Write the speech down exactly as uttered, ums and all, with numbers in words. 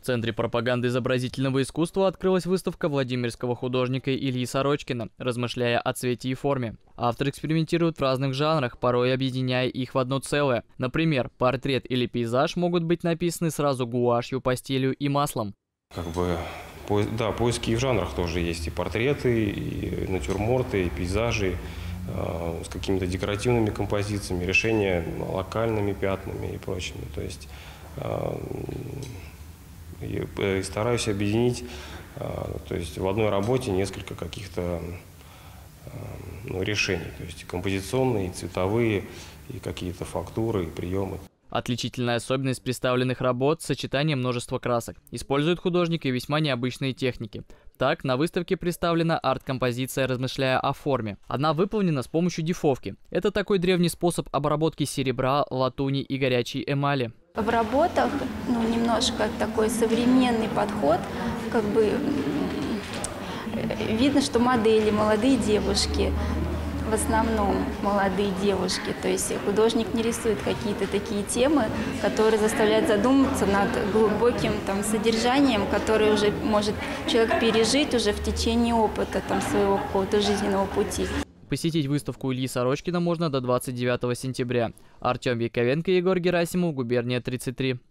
Центре пропаганды изобразительного искусства открылась выставка владимирского художника Ильи Сорочкина «Размышляя о цвете и форме». Автор экспериментирует в разных жанрах, порой объединяя их в одно целое. Например, портрет или пейзаж могут быть написаны сразу гуашью, пастелью и маслом. Как бы, да, поиски и в жанрах тоже есть. И портреты, и натюрморты, и пейзажи э, с какими-то декоративными композициями, решения локальными пятнами и прочими. То есть э, и, и стараюсь объединить э, то есть в одной работе несколько каких-то э, ну, решений. То есть композиционные, и цветовые, и какие-то фактуры, и приемы. Отличительная особенность представленных работ – сочетание множества красок. Использует художник и весьма необычные техники. Так, на выставке представлена арт-композиция «Размышляя о форме». Она выполнена с помощью дифовки. Это такой древний способ обработки серебра, латуни и горячей эмали. В работах ну, немножко такой современный подход, как бы видно, что модели, молодые девушки. В основном молодые девушки, то есть художник не рисует какие-то такие темы, которые заставляют задуматься над глубоким там, содержанием, которое уже может человек пережить уже в течение опыта там, своего какого-то жизненного пути. Посетить выставку Ильи Сорочкина можно до двадцать девятого сентября. Артем Яковенко, Егор Герасимов, Губерния тридцать три.